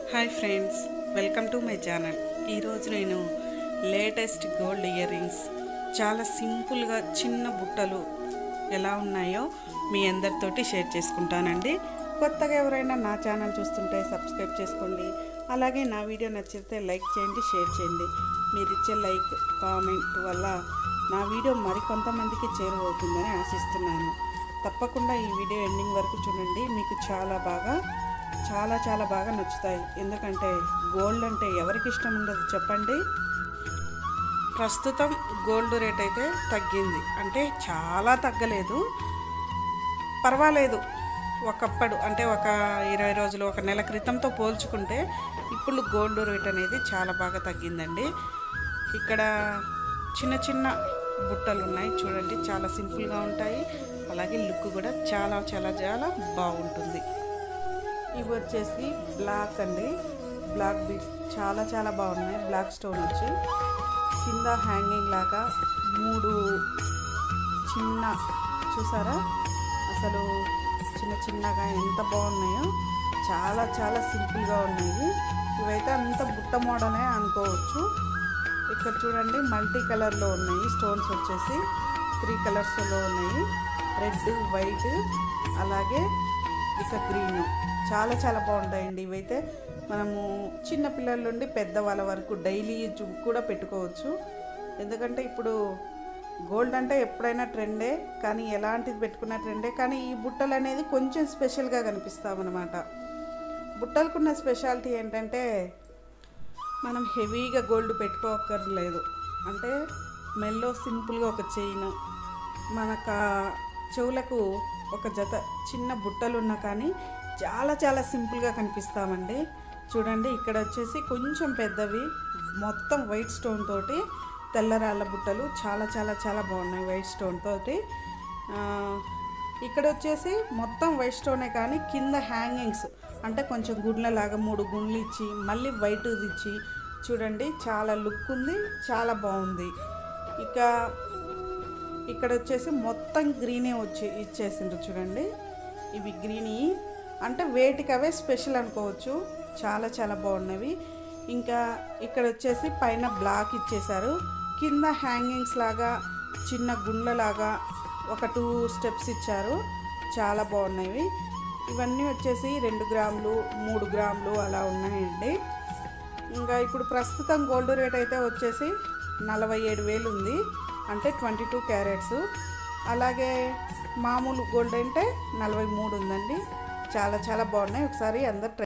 Hi friends, welcome to my channel. ఈరోజు నేను latest gold ear rings చాలా సింపుల్గా చిన్న బుట్టలు ఎలా ఉన్నాయో మీ అందరితోటి షేర్ చేసుకుంటానండి. కొత్తగా ఎవరైనా నా ఛానల్ చూస్తుంటే సబ్స్క్రైబ్ చేసుకోండి. అలాగే నా వీడియో నచ్చితే లైక్ చేయండి, షేర్ చేయండి. మీరు ఇచ్చే లైక్ కామెంట్ వల్ల నా వీడియో మరికొంతమందికి చేరువవుతుందని ఆశిస్తున్నాను. తప్పకుండా ఈ వీడియో ఎండింగ్ వరకు చూడండి. మీకు చాలా బాగా నచ్చుతాయి. ఎందుకంటే గోల్డ్ అంటే ఎవరికి ఇష్టం ఉండదు చెప్పండి. ప్రస్తుతం గోల్డ్ రేట్ అయితే తగ్గింది, అంటే చాలా తగ్గలేదు, పర్వాలేదు. ఒకప్పుడు అంటే ఒక 20 రోజులు, ఒక నెల క్రితంతో పోల్చుకుంటే ఇప్పుడు గోల్డ్ రేట్ అనేది చాలా బాగా తగ్గిందండి. ఇక్కడ చిన్న చిన్న బుట్టలు ఉన్నాయి చూడండి, చాలా సింపుల్గా ఉంటాయి. అలాగే లుక్ కూడా చాలా బాగుంటుంది. ఇవి వచ్చేసి బ్లాక్ అండి, బ్లాక్ బీడ్స్ చాలా బాగున్నాయి. బ్లాక్ స్టోన్ వచ్చి కింద హ్యాంగింగ్ లాగా 3 చిన్న, చూసారా అసలు చిన్నగా ఎంత బాగున్నాయో. చాలా సింపుల్గా ఉన్నాయి. ఇవైతే అంత బుట్ట మోడలే అనుకోవచ్చు. ఇక్కడ చూడండి మల్టీ కలర్లో ఉన్నాయి. స్టోన్స్ వచ్చేసి 3 కలర్స్లో ఉన్నాయి, రెడ్, వైట్, అలాగే ఇక గ్రీన్. చాలా బాగుంటాయండి. ఇవైతే మనము చిన్న పిల్లల నుండి పెద్దవాళ్ళ వరకు డైలీ యూజ్ కూడా పెట్టుకోవచ్చు. ఎందుకంటే ఇప్పుడు గోల్డ్ అంటే ఎప్పుడైనా ట్రెండే, కానీ ఎలాంటిది పెట్టుకున్న ట్రెండే. కానీ ఈ బుట్టలు అనేది కొంచెం స్పెషల్గా కనిపిస్తామన్నమాట. బుట్టలకున్న స్పెషాలిటీ ఏంటంటే మనం హెవీగా గోల్డ్ పెట్టుకోక్కర్లేదు. అంటే మెల్లో సింపుల్గా ఒక చైన్, మనకు చెవులకు ఒక జత చిన్న బుట్టలు ఉన్నా కానీ చాలా సింపుల్గా కనిపిస్తామండి. చూడండి ఇక్కడ వచ్చేసి కొంచెం పెద్దవి, మొత్తం వైట్ స్టోన్ తోటి తెల్లరాళ్ళ బుట్టలు చాలా బాగున్నాయి వైట్ స్టోన్ తోటి. ఇక్కడ వచ్చేసి మొత్తం వైట్ స్టోనే కానీ కింద హ్యాంగింగ్స్ అంటే కొంచెం గుండ్లలాగా 3 గుండ్లు ఇచ్చి మళ్ళీ వైట్ ఇచ్చి చూడండి, చాలా లుక్ ఉంది, చాలా బాగుంది. ఇక్కడ వచ్చేసి మొత్తం గ్రీనే ఇచ్చేసిండ్రు చూడండి. ఇవి గ్రీన్ అంటే వేటికి అవే స్పెషల్ అనుకోవచ్చు. చాలా బాగున్నవి. ఇంకా ఇక్కడ వచ్చేసి పైన బ్లాక్ ఇచ్చేశారు, కింద హ్యాంగింగ్స్ లాగా చిన్న గుండ్లలాగా ఒక 2 స్టెప్స్ ఇచ్చారు. చాలా బాగున్నాయి. ఇవన్నీ వచ్చేసి 2 గ్రాములు 3 గ్రాములు అలా ఉన్నాయండి. ఇంకా ఇప్పుడు ప్రస్తుతం గోల్డ్ రేట్ అయితే వచ్చేసి 47,000 ఉంది, అంటే 22 క్యారెట్స్. అలాగే మామూలు గోల్డ్ అంటే 43 ఉందండి. చాలా బాగున్నాయి. ఒకసారి అందరు